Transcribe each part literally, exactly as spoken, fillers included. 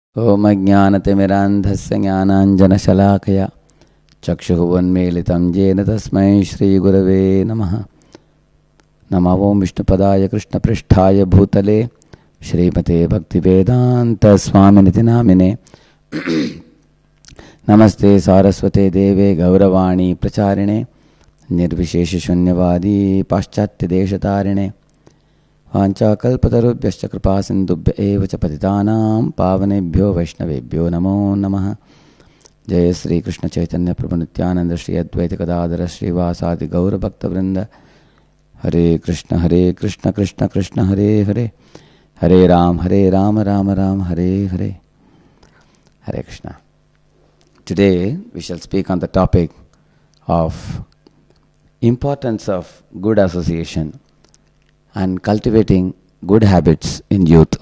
ओम अज्ञानतिमिरान्धस्य ज्ञानाञ्जनशलाकया चक्षुरुन्मीलितं येन तस्मै श्रीगुरवे नमः। नमो ओं विष्णुपदाय कृष्णपृष्ठाय भूतले श्रीमते भक्तिवेदान्तस्वामिनिति नामिने नमस्ते सारस्वते देवे गौरवाणी प्रचारिणे निर्विशेषशून्यवादी पाश्चात्यदेशतारिणे वाञ्छाकल्पतरुभ्यश्च कृपासिन्धुभ्य एव च पतितानां पावनेभ्यो वैष्णवेभ्यो नमो नमः। जय श्री कृष्ण चैतन्य प्रभु नित्यानंद श्री अद्वैत गदाधर श्रीवासादि गौर भक्तवृंद। हरे कृष्ण हरे कृष्ण कृष्ण कृष्ण हरे हरे, हरे राम हरे Ram Ram Ram Hare Hare. Hare Krishna. Today we shall speak on the topic of importance of good association and cultivating good habits in youth.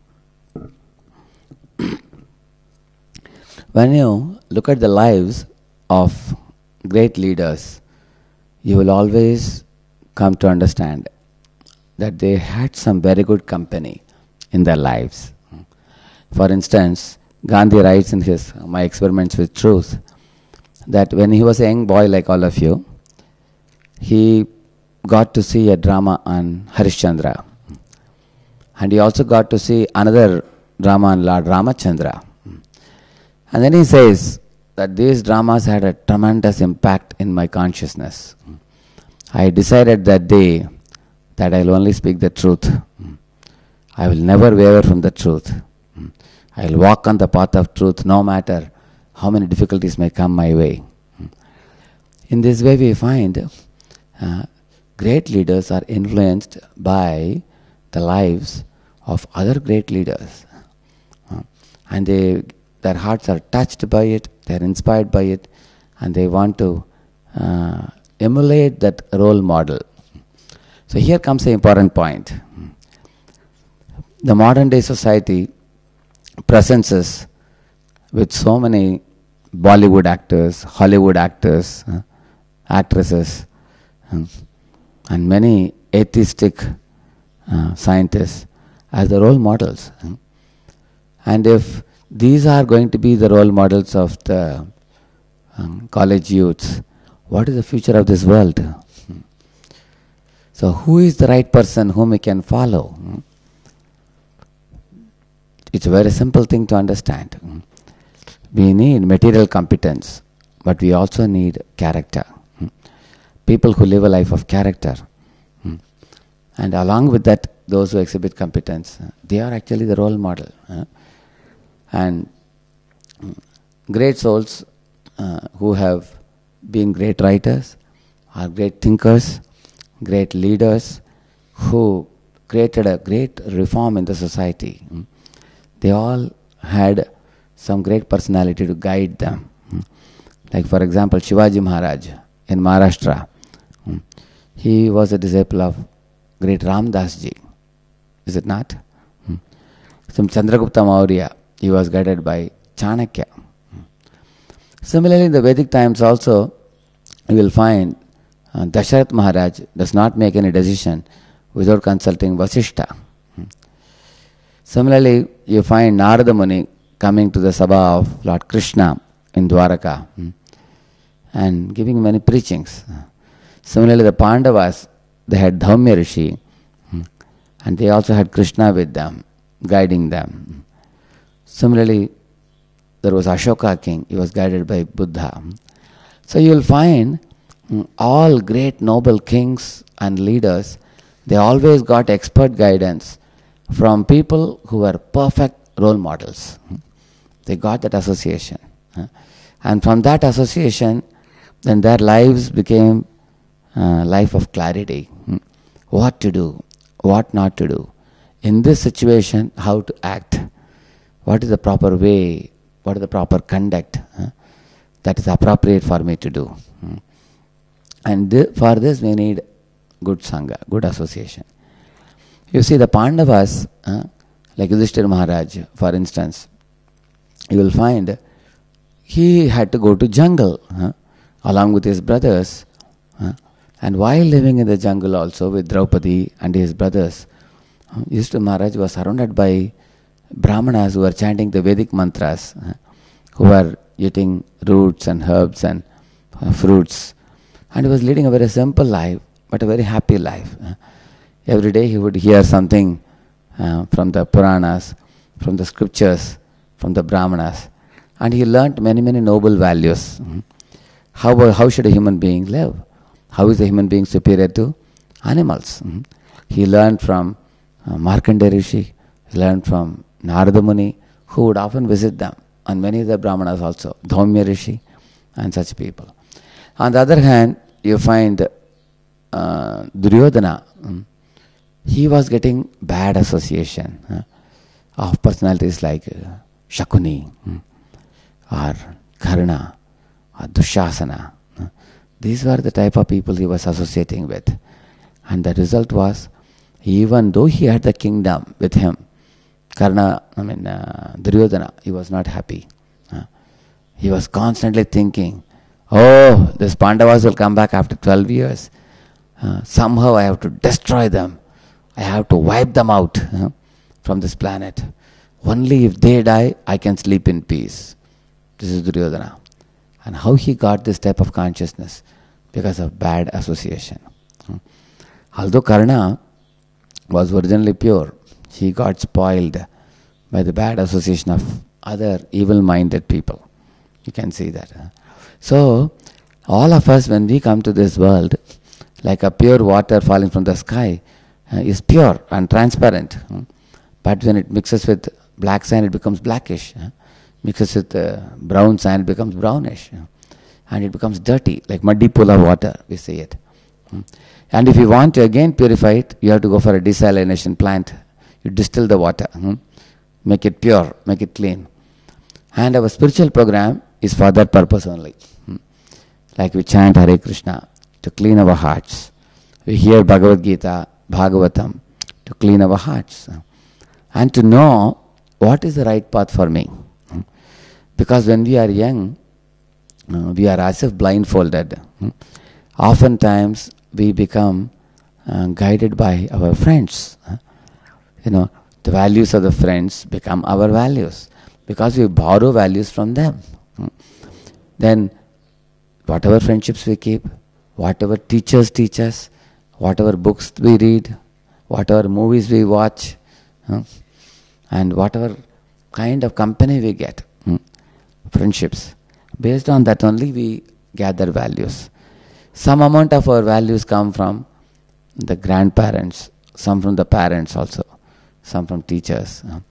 When you look at the lives of great leaders, you will always come to understand that they had some very good company in their lives. For instance, Gandhi writes in his My Experiments with Truth that when he was a young boy like all of you, he got to see a drama on Harishchandra, and he also got to see another drama on Lord Ramachandra. And then he says that these dramas had a tremendous impact in my consciousness. I decided that day that I will only speak the truth. I will never waver from the truth. I will walk on the path of truth no matter how many difficulties may come my way. In this way we find uh, great leaders are influenced by the lives of other great leaders. Uh, and they, their hearts are touched by it, they are inspired by it, and they want to uh, emulate that role model. So here comes the important point. The modern day society presents us with so many Bollywood actors, Hollywood actors, uh, actresses, uh, and many atheistic uh, scientists as the role models. Uh. And if these are going to be the role models of the um, college youths, what is the future of this world? Uh. So who is the right person whom we can follow? Uh. It's a very simple thing to understand. We need material competence, but we also need character. People who live a life of character. And along with that, those who exhibit competence, they are actually the role model. And great souls uh, who have been great writers, are great thinkers, great leaders, who created a great reform in the society. They all had some great personality to guide them. Like for example, Shivaji Maharaj in Maharashtra. He was a disciple of great Ramdas ji. Is it not? Some Chandragupta Maurya, he was guided by Chanakya. Similarly, in the Vedic times also, you will find uh, Dasharath Maharaj does not make any decision without consulting Vasishta. Similarly, you find Narada Muni coming to the Sabha of Lord Krishna in Dwaraka and giving many preachings. Similarly, the Pandavas, they had Dhaumya Rishi, and they also had Krishna with them, guiding them. Similarly, there was Ashoka king, he was guided by Buddha. So you will find all great noble kings and leaders, they always got expert guidance from people who were perfect role models. They got that association. And from that association, then their lives became a life of clarity. What to do, what not to do. In this situation, how to act. What is the proper way, what is the proper conduct that is appropriate for me to do. And th- for this we need good Sangha, good association. You see the Pandavas, uh, like Yudhishthira Maharaj, for instance, you will find he had to go to jungle uh, along with his brothers. Uh, and while living in the jungle also with Draupadi and his brothers, uh, Yudhishthira Maharaj was surrounded by Brahmanas who were chanting the Vedic mantras, uh, who were eating roots and herbs and uh, fruits. And he was leading a very simple life, but a very happy life. Uh, every day he would hear something uh, from the Puranas, from the scriptures, from the Brahmanas. And he learnt many, many noble values. Mm. How, how should a human being live? How is a human being superior to animals? Mm. He learned from uh, Markandeya Rishi, he learned from Narada Muni, who would often visit them, and many of the Brahmanas also, Dhaumya Rishi and such people. On the other hand, you find uh, Duryodhana. Mm. He was getting bad association uh, of personalities like uh, Shakuni mm, or Karna or Dushasana. Uh, these were the type of people he was associating with. And the result was, even though he had the kingdom with him, Karna, I mean uh, Duryodhana, he was not happy. Uh, he was constantly thinking, oh, these Pandavas will come back after twelve years. Uh, somehow I have to destroy them. I have to wipe them out uh, from this planet. Only if they die, I can sleep in peace. This is Duryodhana. And how he got this type of consciousness? Because of bad association. Uh, although Karna was originally pure, he got spoiled by the bad association of other evil-minded people. You can see that. Uh. So, all of us, when we come to this world, like a pure water falling from the sky, uh, is pure and transparent. Uh. But when it mixes with black sand, it becomes blackish. Uh. Mixes with uh, brown sand, it becomes brownish. Uh. And it becomes dirty, like muddy pool of water, we say it. Uh. And if you want to again purify it, you have to go for a desalination plant. You distill the water, hmm? make it pure, make it clean. And our spiritual program is for that purpose only. Hmm? Like we chant Hare Krishna to clean our hearts. We hear Bhagavad Gita, Bhagavatam to clean our hearts. And to know what is the right path for me. Hmm? Because when we are young, uh, we are as if blindfolded. Hmm? Oftentimes we become uh, guided by our friends. Huh? You know, the values of the friends become our values because we borrow values from them. Hmm? Then, whatever friendships we keep, whatever teachers teach us, whatever books we read, whatever movies we watch, hmm? and whatever kind of company we get, hmm? friendships, based on that only we gather values. Some amount of our values come from the grandparents, some from the parents also, some from teachers. Uh,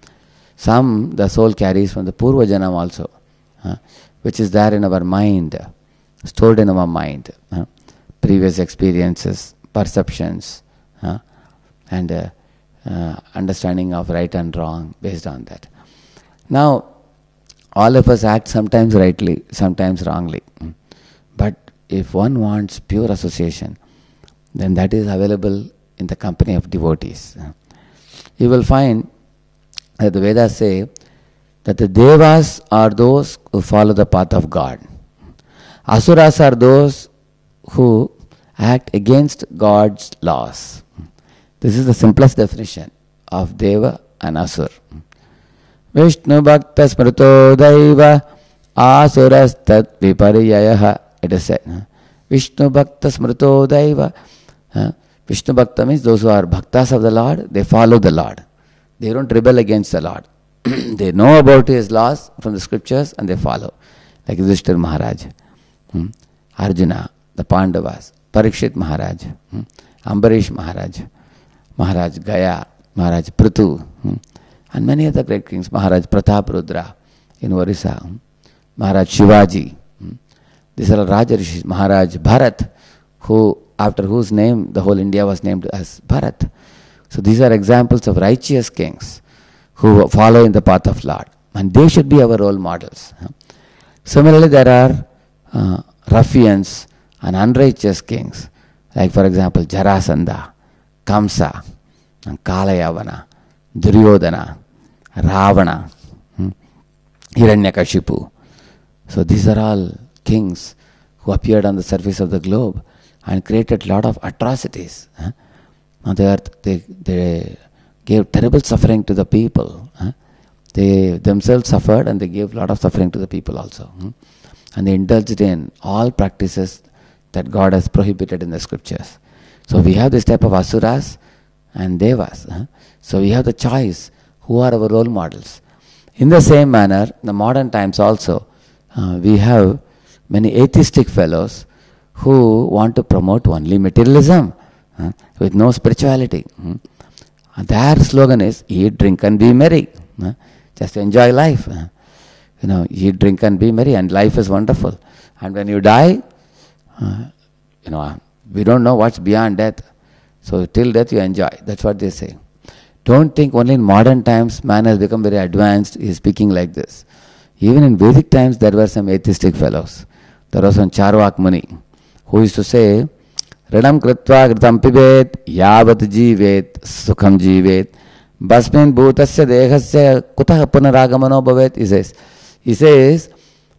some the soul carries from the Purva Janam also, uh, which is there in our mind, uh, stored in our mind. Uh, previous experiences, perceptions, uh, and uh, uh, understanding of right and wrong based on that. Now, all of us act sometimes rightly, sometimes wrongly. Mm. But if one wants pure association, then that is available in the company of devotees. Uh, You will find that the Vedas say that the Devas are those who follow the path of God. Asuras are those who act against God's laws. This is the simplest definition of Deva and Asur. Vishnu Bhakta Smrito Daiva Asuras Tat Vipariyayaha. It is said. Vishnu Bhakta Smrito Daiva. Vishnu Bhakta means those who are bhaktas of the Lord, they follow the Lord. They don't rebel against the Lord. They know about His laws from the scriptures and they follow. Like Yudhishthira Maharaj, hmm? Arjuna, the Pandavas, Parikshit Maharaj, hmm? Ambarish Maharaj, Maharaj Gaya, Maharaj Prithu, hmm? and many other great kings, Maharaj Pratap Rudra in Orissa, hmm? Maharaj Shivaji. Hmm? These are Raja Rishis, Maharaj Bharat, who after whose name the whole India was named as Bharat. So these are examples of righteous kings who follow in the path of Lord. And they should be our role models. Similarly, there are uh, ruffians and unrighteous kings. Like for example, Jarasandha, Kamsa, and Kalayavana, Duryodhana, Ravana, hmm, Hiranyakashipu. So these are all kings who appeared on the surface of the globe and created a lot of atrocities huh? on the earth. They, they gave terrible suffering to the people. Huh? They themselves suffered and they gave a lot of suffering to the people also. Hmm? And they indulged in all practices that God has prohibited in the scriptures. So we have this type of asuras and devas. Huh? So we have the choice who are our role models. In the same manner, in the modern times also, uh, we have many atheistic fellows who want to promote only materialism uh, with no spirituality. Hmm? Their slogan is eat, drink and be merry. Uh, just enjoy life. Uh, you know, eat, drink and be merry and life is wonderful. And when you die, uh, you know, we don't know what's beyond death. So till death you enjoy. That's what they say. Don't think only in modern times man has become very advanced, he is speaking like this. Even in Vedic times there were some atheistic fellows. There was one Charvak Muni who used to say, Rinam kritva kritam pibet, yavat jivet, sukham jivet, basmin bhutasya dehasya kutah punaragamano bhavet. He says, he says,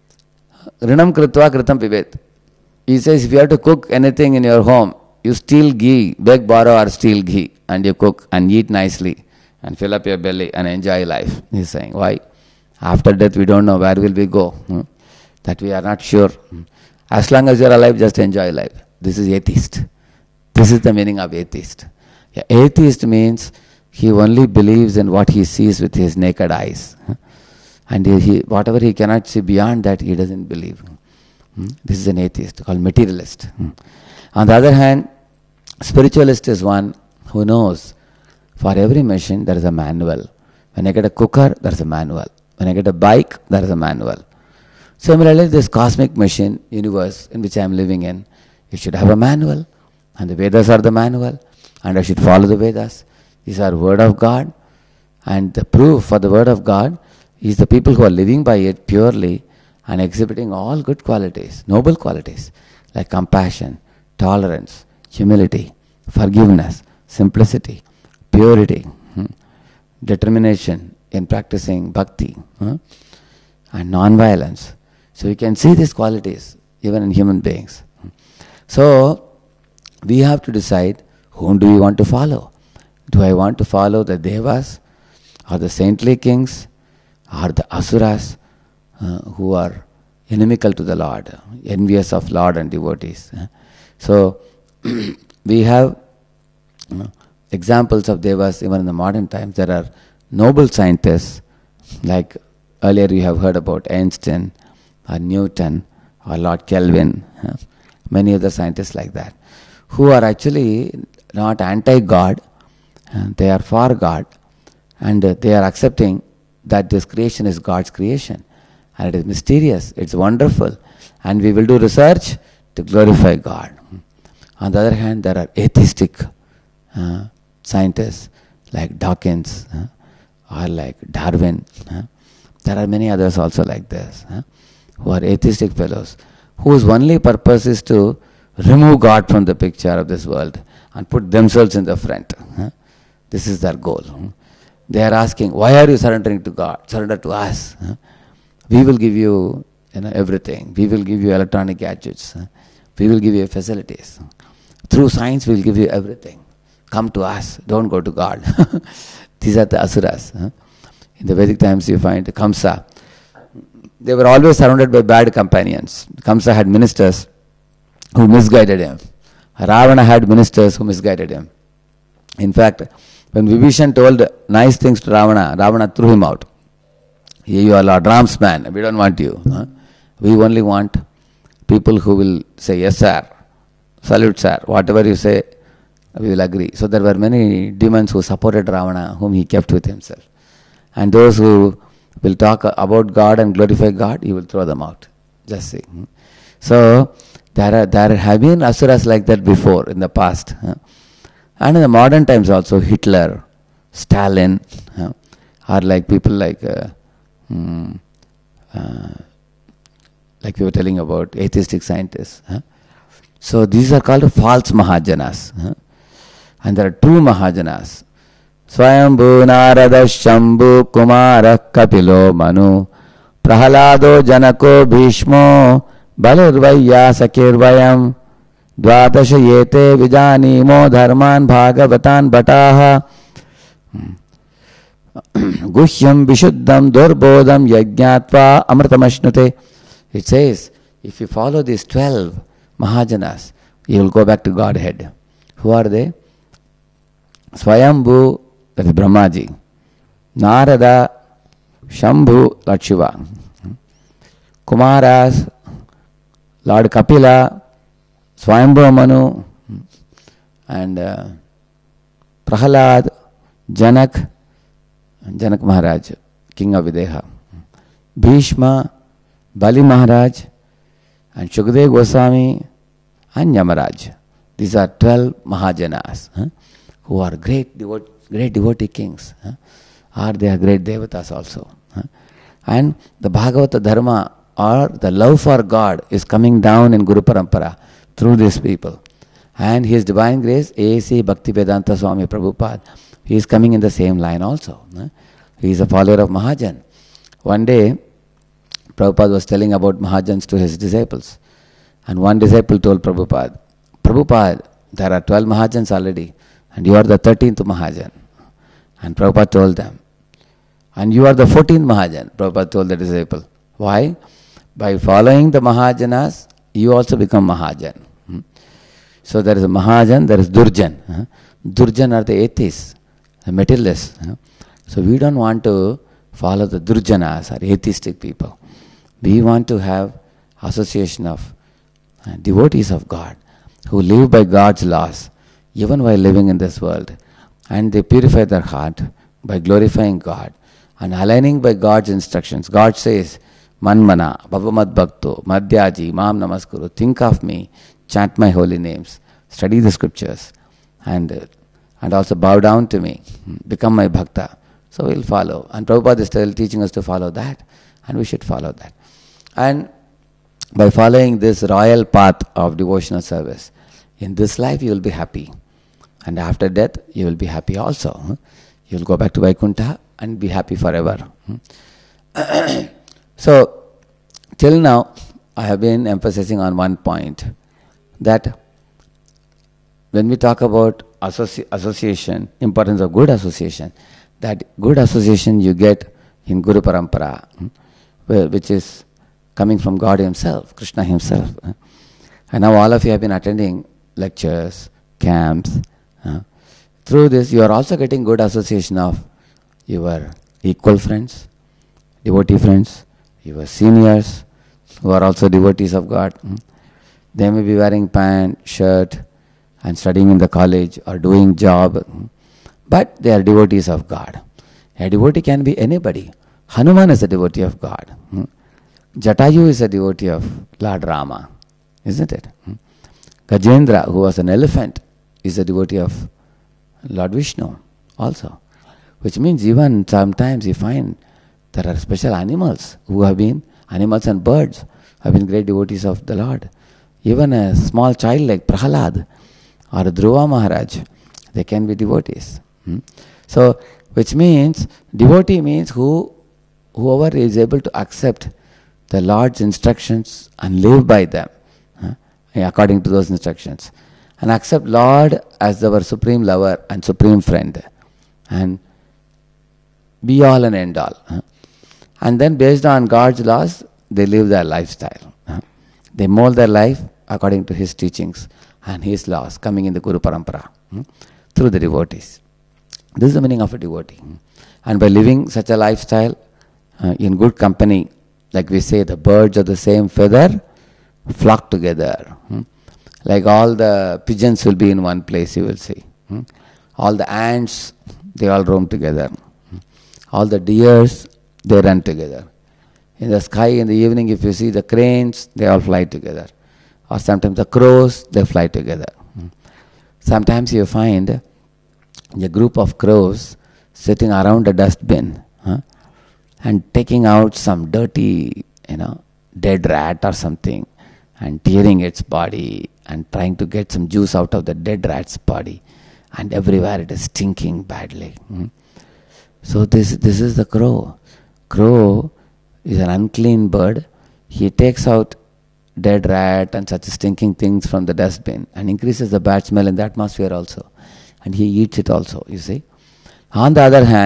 Rinam kritva kritam pibet. He says, if you have to cook anything in your home, you steal ghee, beg, borrow or steal ghee, and you cook and eat nicely and fill up your belly and enjoy life. He's saying, why? After death we don't know where will we go. Hmm? That we are not sure. Hmm? As long as you are alive, just enjoy life. This is atheist. This is the meaning of atheist. Yeah, atheist means he only believes in what he sees with his naked eyes. Hmm? And he, he, whatever he cannot see beyond that, he doesn't believe. Hmm? This is an atheist called materialist. Hmm? On the other hand, spiritualist is one who knows for every machine there is a manual. When I get a cooker, there is a manual. When I get a bike, there is a manual. Similarly, this cosmic machine, universe in which I am living in, it should have a manual. And the Vedas are the manual. And I should follow the Vedas. These are word of God. And the proof for the word of God is the people who are living by it purely and exhibiting all good qualities, noble qualities, like compassion, tolerance, humility, forgiveness, simplicity, purity, hmm, determination in practicing bhakti, hmm, and non-violence. So you can see these qualities even in human beings. So we have to decide whom do we want to follow. Do I want to follow the devas or the saintly kings or the asuras uh, who are inimical to the Lord, envious of Lord and devotees? So we have you know, examples of devas even in the modern times. There are noble scientists like earlier you have heard about Einstein or Newton or Lord Kelvin, uh, many other scientists like that, who are actually not anti-God, uh, they are for God, and uh, they are accepting that this creation is God's creation and it is mysterious, it's wonderful, and we will do research to glorify God. On the other hand, there are atheistic uh, scientists like Dawkins uh, or like Darwin. Uh, there are many others also like this, uh, who are atheistic fellows, whose only purpose is to remove God from the picture of this world and put themselves in the front. Uh, this is their goal. Uh, they are asking, why are you surrendering to God? Surrender to us. Uh, we will give you, you know, everything. We will give you electronic gadgets. Uh, we will give you facilities. Through science we will give you everything. Come to us, don't go to God. These are the asuras. Huh? In the Vedic times you find Kamsa. They were always surrounded by bad companions. Kamsa had ministers who misguided him. Ravana had ministers who misguided him. In fact, when Vibhishan told nice things to Ravana, Ravana threw him out. You are Lord Ram's man, we don't want you. Huh? We only want people who will say, yes sir, salute sir, whatever you say, we will agree. So there were many demons who supported Ravana, whom he kept with himself. And those who will talk about God and glorify God, he will throw them out. Just see. So there are there have been asuras like that before in the past. And in the modern times also, Hitler, Stalin, are like people like, uh, um, uh, like we were telling about atheistic scientists. So these are called false Mahajanas. And there are true Mahajanas. Swayambhu Narada Shambhu Kumara Kapilo Manu Prahalado Janako Bhishmo Balirvaya Sakirvayam Dvadasha Yete Vijanimo Dharman Bhagavatan Bataha Guhyam Vishuddham Durbodham Yajñatva Amritamashnute. It says, if you follow these twelve Mahajanas, you will go back to Godhead. Who are they? Swayambhu, that is Brahmaji. Narada, Shambhu, Lord Shiva. Kumaras, Lord Kapila, Swayambhu Manu, and uh, Prahalad, Janak, Janak Maharaj, king of Videha. Bhishma, Bali Maharaj, and Shukdev Goswami, and Yamaraj. These are twelve Mahajanas, huh, who are great, devote, great devotee kings. Huh, or they are great devatas also. Huh. And the Bhagavata Dharma, or the love for God, is coming down in Guru Parampara through these people. And His Divine Grace, A C Bhaktivedanta Swami Prabhupada, he is coming in the same line also. Huh. He is a follower of Mahajan. One day, Prabhupada was telling about Mahajans to his disciples. And one disciple told Prabhupada, Prabhupada, there are twelve Mahajans already, and you are the thirteenth Mahajan. And Prabhupada told them, and you are the fourteenth Mahajan, Prabhupada told the disciple. Why? By following the Mahajanas, you also become Mahajan. Hmm? So there is a Mahajan, there is Durjan. Huh? Durjan are the atheists, the materialists. Huh? So we don't want to follow the Durjanas or atheistic people. We want to have association of uh, devotees of God who live by God's laws even while living in this world, and they purify their heart by glorifying God and aligning by God's instructions. God says, Manmana, Bhavamad Bhakto, Madhyaji, Mam Namaskuru, think of me, chant my holy names, study the scriptures, and, uh, and also bow down to me, become my bhakta. So we'll follow. And Prabhupada is still teaching us to follow that, and we should follow that. And by following this royal path of devotional service, in this life you will be happy. And after death, you will be happy also. You will go back to Vaikuntha and be happy forever. So, till now, I have been emphasizing on one point, that when we talk about associ- association, importance of good association, that good association you get in Guru Parampara, which is coming from God Himself, Krishna Himself. And now all of you have been attending lectures, camps. Uh, through this, you are also getting good association of your equal friends, devotee friends, your seniors who are also devotees of God. Mm. They may be wearing pant, shirt, and studying in the college or doing job, mm. but they are devotees of God. A devotee can be anybody. Hanuman is a devotee of God. Mm. Jatayu is a devotee of Lord Rama, isn't it? Mm. Gajendra, who was an elephant, is a devotee of Lord Vishnu also. Which means even sometimes you find there are special animals who have been, animals and birds, have been great devotees of the Lord. Even a small child like Prahalad or Dhruva Maharaj, they can be devotees. Hmm? So, which means, devotee means who, whoever is able to accept the Lord's instructions and live by them, huh, according to those instructions. And accept Lord as our supreme lover and supreme friend. And be all and end all. Huh? And then based on God's laws, they live their lifestyle. Huh? They mold their life according to His teachings and His laws coming in the Guru Parampara hmm? through the devotees. This is the meaning of a devotee. Hmm? And by living such a lifestyle uh, in good company, like we say, the birds of the same feather flock together. Hmm? Like all the pigeons will be in one place, you will see. Hmm? All the ants, they all roam together. Hmm? All the deers, they run together. In the sky in the evening, if you see the cranes, they all fly together. Or sometimes the crows, they fly together. Hmm? Sometimes you find a group of crows sitting around a dustbin huh? and taking out some dirty, you know, dead rat or something and tearing its body and trying to get some juice out of the dead rat's body. And everywhere it is stinking badly. Hmm? So this this is the crow. Crow is an unclean bird. He takes out dead rat and such stinking things from the dustbin and increases the bad smell in the atmosphere also. And he eats it also, you see. On the other hand,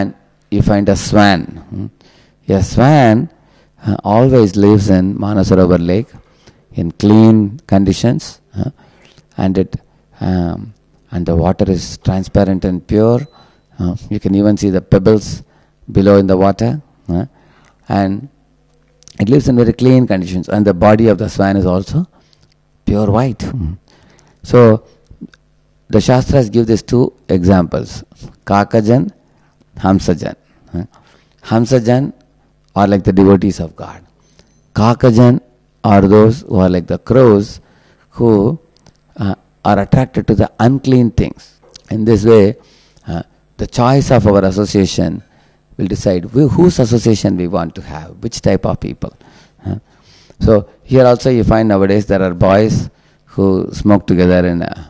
you find a swan. Hmm? A swan uh, always lives in Manasarovar lake in clean conditions, uh, and it um, and the water is transparent and pure. Uh, you can even see the pebbles below in the water, uh, and it lives in very clean conditions. And the body of the swan is also pure white. Mm. So the Shastras give these two examples: Kakajan, Hamsajan. Uh, Hamsajan are like the devotees of God. Kakajan are those who are like the crows who uh, are attracted to the unclean things. In this way, uh, the choice of our association will decide we, whose association we want to have, which type of people. Uh, so here also you find nowadays there are boys who smoke together in a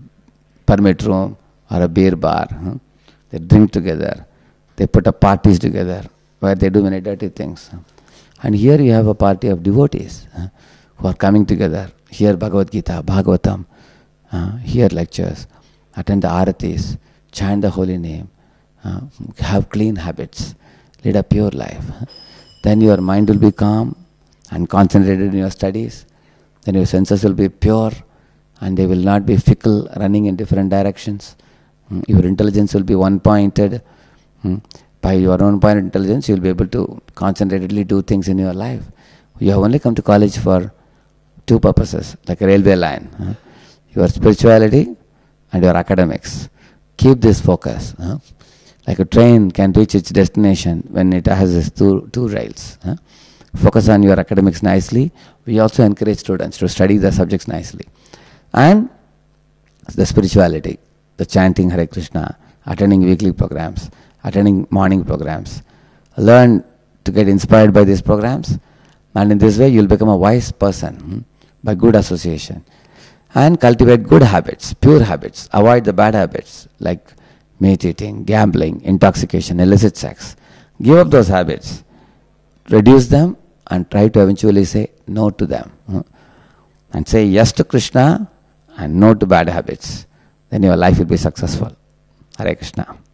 permit room or a beer bar. Huh? They drink together. They put up parties together where they do many dirty things. And here you have a party of devotees uh, who are coming together, hear Bhagavad Gita, Bhagavatam, uh, hear lectures, attend the aratis, chant the holy name, uh, have clean habits, lead a pure life. Then your mind will be calm and concentrated in your studies. Then your senses will be pure and they will not be fickle, running in different directions. Mm, your intelligence will be one-pointed. Mm. By your own point of intelligence, you will be able to concentratedly do things in your life. You have only come to college for two purposes, like a railway line. Huh? Your spirituality and your academics. Keep this focus. Huh? Like a train can reach its destination when it has its two, two rails. Huh? Focus on your academics nicely. We also encourage students to study the subjects nicely. And the spirituality, the chanting Hare Krishna, attending weekly programs, attending morning programs. Learn to get inspired by these programs, and in this way you will become a wise person hmm, by good association. And cultivate good habits, pure habits. Avoid the bad habits like meat eating, gambling, intoxication, illicit sex. Give up those habits, reduce them, and try to eventually say no to them. Hmm. And say yes to Krishna and no to bad habits. Then your life will be successful. Hare Krishna.